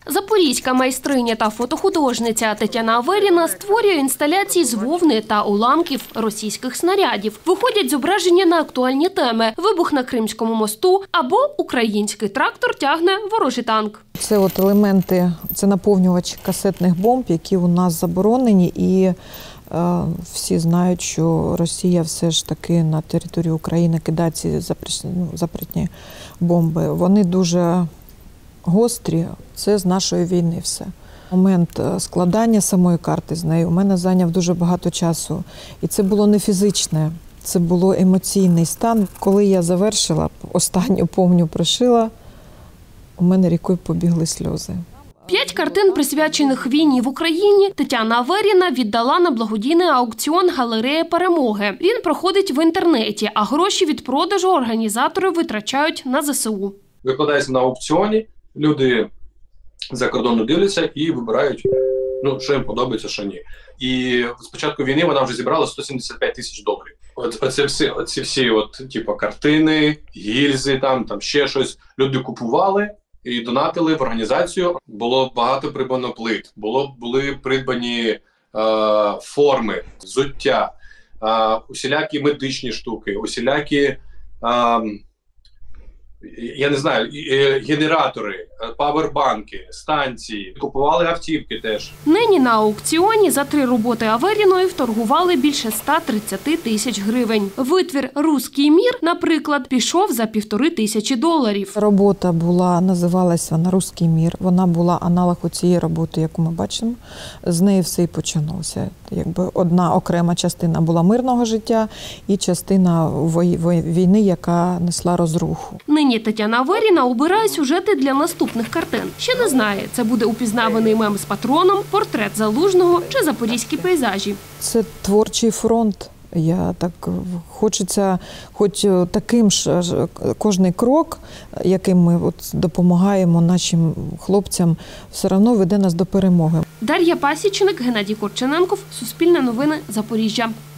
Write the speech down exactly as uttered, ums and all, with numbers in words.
Запорізька майстриня та фотохудожниця Тетяна Аверіна створює інсталяції з вовни та уламків російських снарядів. Виходять зображення на актуальні теми – вибух на Кримському мосту або український трактор тягне ворожий танк. Це от елементи, це наповнювач касетних бомб, які у нас заборонені, і е, всі знають, що Росія все ж таки на територію України кидає ці запретні, ну, запретні бомби. Вони дуже гострі, це з нашої війни все. Момент складання самої карти з нею у мене зайняв дуже багато часу. І це було не фізичне, це було емоційний стан. Коли я завершила, останню повню пришила, у мене рікою побігли сльози. П'ять картин, присвячених війні в Україні, Тетяна Аверіна віддала на благодійний аукціон «Галерея перемоги». Він проходить в інтернеті, а гроші від продажу організатори витрачають на зе се у. Викладається на аукціоні, люди за кордону дивляться і вибирають, ну, що їм подобається, що ні. І з початку війни вона вже зібрала сто сімдесят п'ять тисяч доларів. От, оце всі, оці всі от, типу, картини, гільзи, там, там ще щось. Люди купували і донатили в організацію. Було багато придбано плит, було, були придбані е, форми, взуття, е, усілякі медичні штуки, усілякі, е, я не знаю, генератори, павербанки, станції. Купували автівки теж. Нині на аукціоні за три роботи Аверіної вторгували більше ста тридцяти тисяч гривень. Витвір «Руський мір», наприклад, пішов за півтори тисячі доларів. Робота була, називалася вона «Руський мір». Вона була аналог у цієї роботи, яку ми бачимо. З неї все і починалося. Якби одна окрема частина була мирного життя і частина війни, яка несла розруху. Нині Тетяна Аверіна обирає сюжети для наступних картин. Ще не знає, це буде упізнаваний мем з патроном, портрет Залужного чи запорізькі пейзажі. Це творчий фронт. Я так хочеться, хоч таким ж кожний крок, яким ми от допомагаємо нашим хлопцям, все одно веде нас до перемоги. Дар'я Пасічник, Геннадій Корчененков, Суспільне новини, Запоріжжя.